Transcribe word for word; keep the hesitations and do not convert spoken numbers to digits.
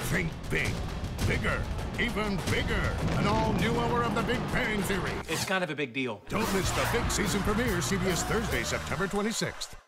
Think big. Bigger. Even bigger. An all-new hour of The Big Bang Theory. It's kind of a big deal. Don't miss the big season premiere, C B S Thursday, September twenty-sixth.